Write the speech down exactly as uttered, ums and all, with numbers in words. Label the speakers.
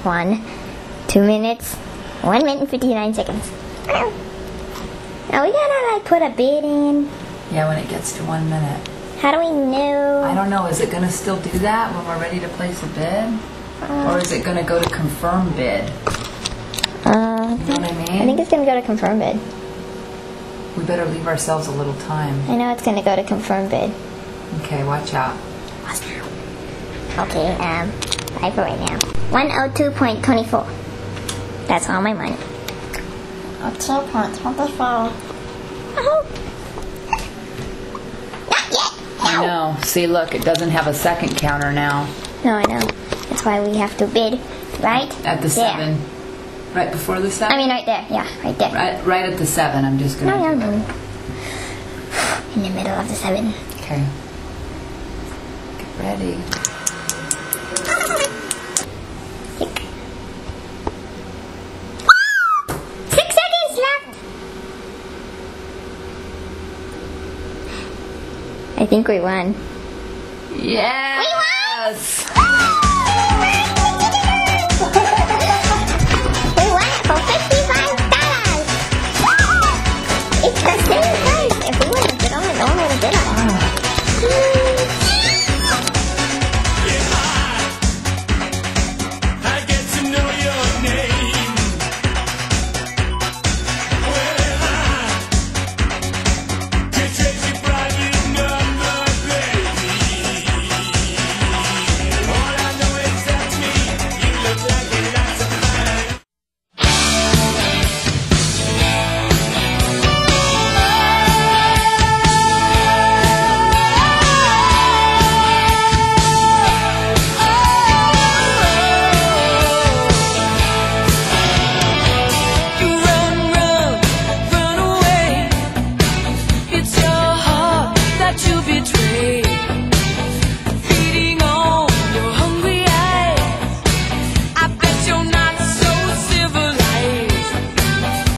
Speaker 1: one, two minutes, one minute and fifty-nine seconds. Now we gotta like put a bid in.
Speaker 2: Yeah, when it gets to one minute.
Speaker 1: How do we know?
Speaker 2: I don't know. Is it gonna still do that when we're ready to place a bid,
Speaker 1: Uh,
Speaker 2: or is it gonna go to confirm bid?
Speaker 1: Uh,
Speaker 2: You know what I mean?
Speaker 1: I think it's gonna go to confirm bid.
Speaker 2: We better leave ourselves a little time.
Speaker 1: I know it's gonna go to confirm bid.
Speaker 2: Okay, watch out.
Speaker 1: Okay, um, I for right now. one oh two point two four. That's all my money. oh two point two four. Not yet!
Speaker 2: I know. See, look, it doesn't have a second counter now.
Speaker 1: No, I know. That's why we have to bid, right?
Speaker 2: At the
Speaker 1: there.
Speaker 2: seven. Right before the seven?
Speaker 1: I mean, right there. Yeah, right there.
Speaker 2: Right, right at the seven. I'm just gonna.
Speaker 1: No,
Speaker 2: do
Speaker 1: no,
Speaker 2: it.
Speaker 1: no. In the middle of the seven.
Speaker 2: Okay. Get ready.
Speaker 1: Six. Six seconds left. I think we won.
Speaker 2: Yes! We won!